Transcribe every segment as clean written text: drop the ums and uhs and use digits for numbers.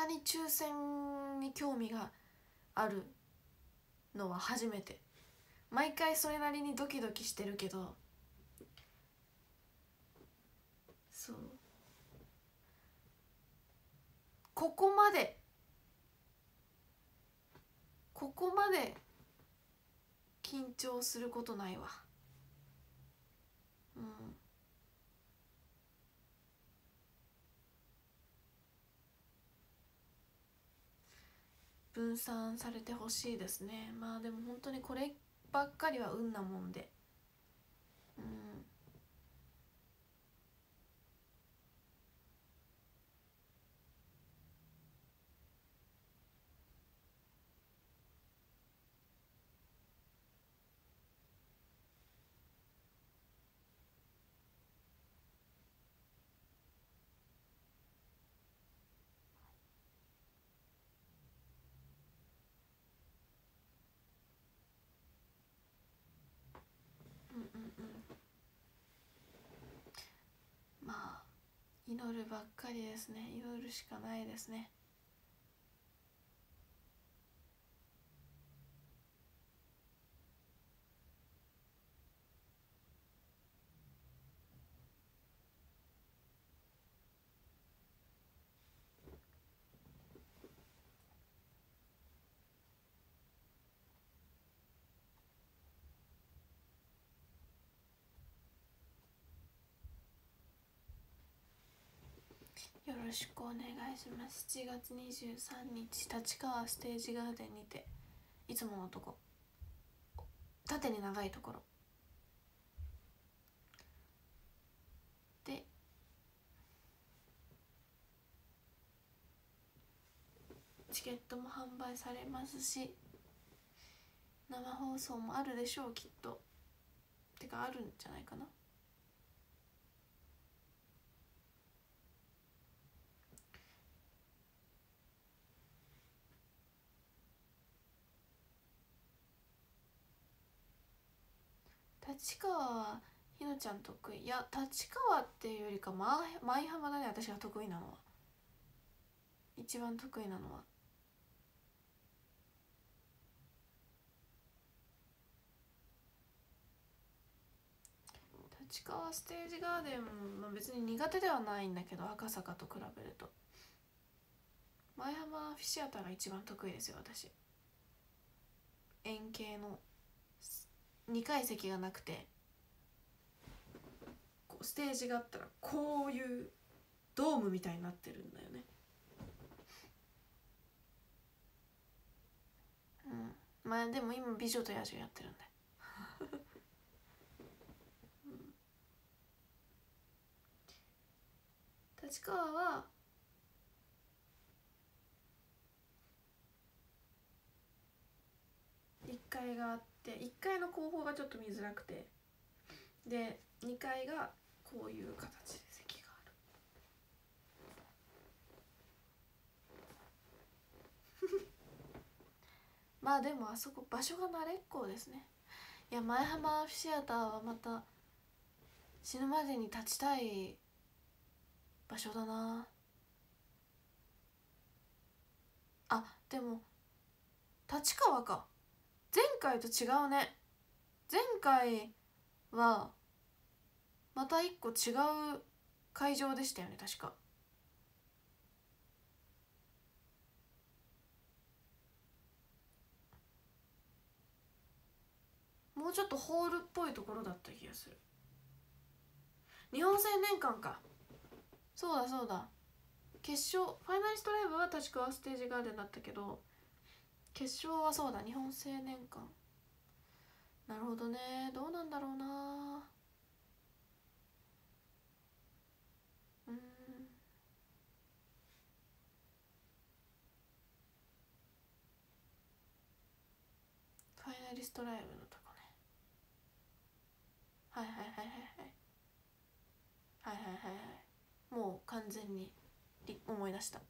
なに抽選に興味があるのは初めて。毎回それなりにドキドキしてるけど、そう、ここまで緊張することないわ。うん。分散されてほしいですね。まあでも本当にこればっかりは運なもんで、うん。うんうんうん。まあ祈るばっかりですね。祈るしかないですね。よろしくお願いします。7月23日立川ステージガーデンにて、いつものとこ、縦に長いところでチケットも販売されますし、生放送もあるでしょう、きっと。てかあるんじゃないかな。立川はひのちゃん得意。いや、立川っていうよりか舞浜だね、私が得意なのは。一番得意なのは。立川ステージガーデンも、まあ、別に苦手ではないんだけど、赤坂と比べると舞浜アフィシアターが一番得意ですよ、私。円形の2階席がなくて、こうステージがあったらこういうドームみたいになってるんだよね。うん。まあでも今美女と野獣やってるんでうん、立川は1階があって、1階の後方がちょっと見づらくて、で2階がこういう形で席があるまあでもあそこ場所が慣れっこうですね。いや、舞浜アフィシアターはまた死ぬまでに立ちたい場所だな。あ、でも立川か。前回と違うね。前回はまた一個違う会場でしたよね、確か。もうちょっとホールっぽいところだった気がする。日本青年館か。そうだそうだ。決勝ファイナリストライブは確かステージガーデンだったけど、決勝はそうだ、日本青年館。なるほどね。どうなんだろうな。うん。ファイナリストライブのとこね。はいはいはいはいはいはいはいはいはい。もう完全に思い出した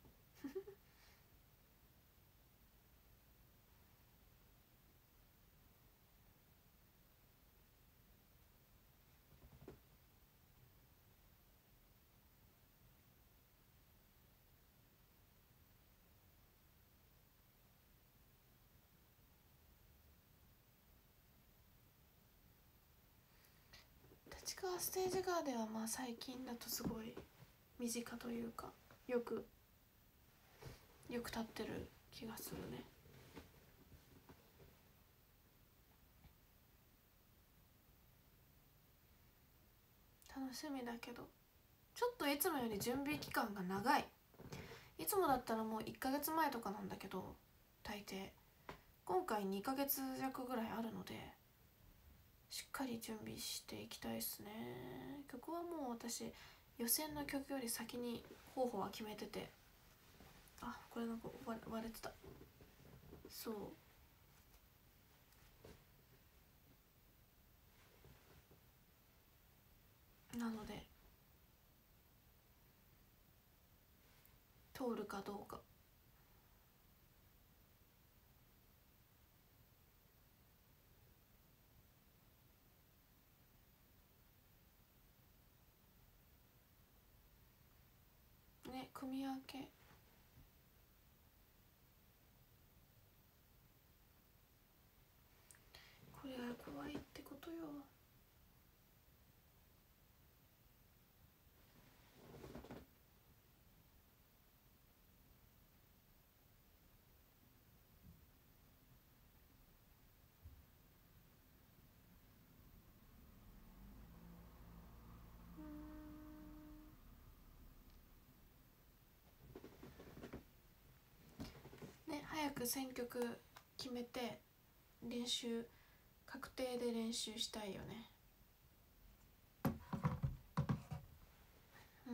立川ステージガーデンはまあ最近だとすごい身近というかよく立ってる気がするね。楽しみだけどちょっといつもより準備期間が長い。いつもだったらもう1ヶ月前とかなんだけど大抵今回2ヶ月弱ぐらいあるのでしっかり準備していきたいですね。曲はもう私予選の曲より先に候補は決めてて、あ、これなんか割れてた。そうなので通るかどうか。ね、組み分けこれが怖いってことよ。ね、早く選曲決めて練習確定で練習したいよね。うん。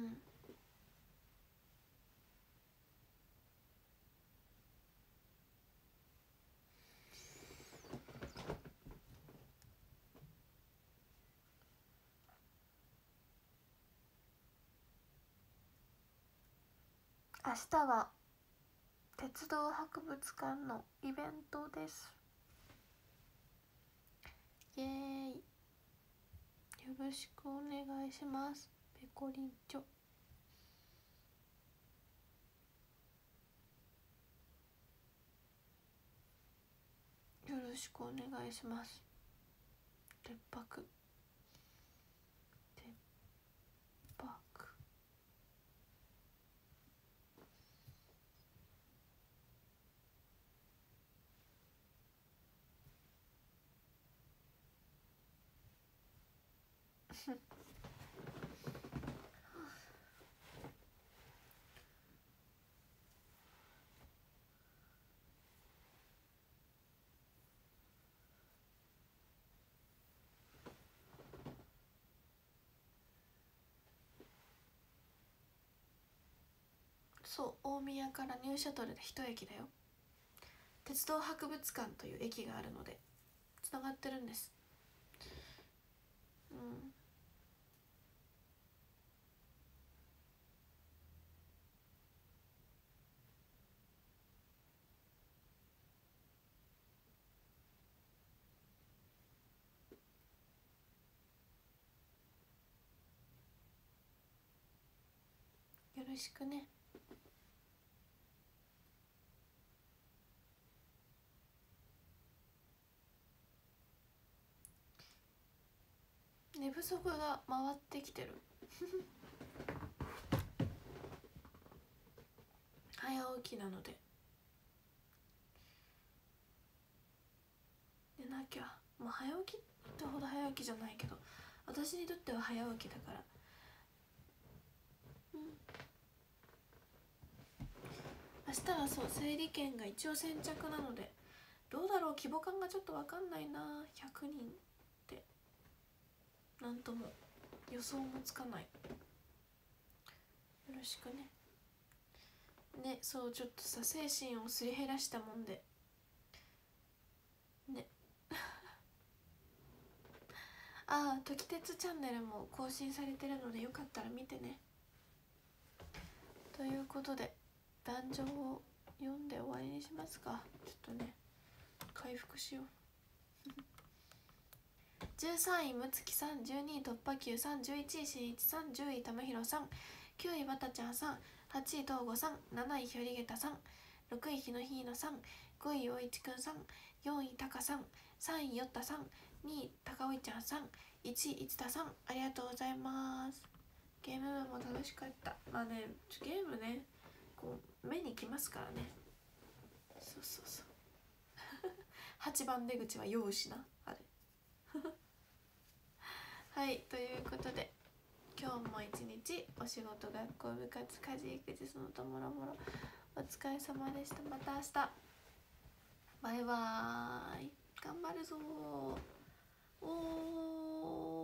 明日は鉄道博物館のイベントです。イエーイ。よろしくお願いします。ペコリンチョ。よろしくお願いします。鉄泊そう、大宮からニューシャトルで一駅だよ。鉄道博物館という駅があるのでつながってるんです。うん。よろしくね。寝不足が回ってきてる早起きなので寝なきゃ。もう早起きってほど早起きじゃないけど私にとっては早起きだから。うん。明日はそう整理券が一応先着なのでどうだろう、規模感がちょっと分かんないな。100人ってなんとも予想もつかない。よろしくね。ね、そうちょっとさ精神をすり減らしたもんでねああ、時鉄チャンネルも更新されてるのでよかったら見てね。ということで壇上を読んで終わりにしますか。ちょっとね回復しよう13位むつきさん、12位突破球さん、11位しんいちさん、10位たまひろさん、9位わたちゃんさん、8位とうごさん、7位ひょりげたさん、6位ひのひいのさん、5位おいちくんさん、4位たかさん、3位よったさん、 2位高尾ちゃんさん、1位市田さん、ありがとうございます。ゲームも楽しかった。まあね、ゲームねこう目にきますからね。そうそうそう8番出口は酔うしなあれはい、ということで今日も一日お仕事、学校、部活、家事、育児、その他もろもろお疲れ様でした。また明日、バイバーイ。頑張るぞー。おー。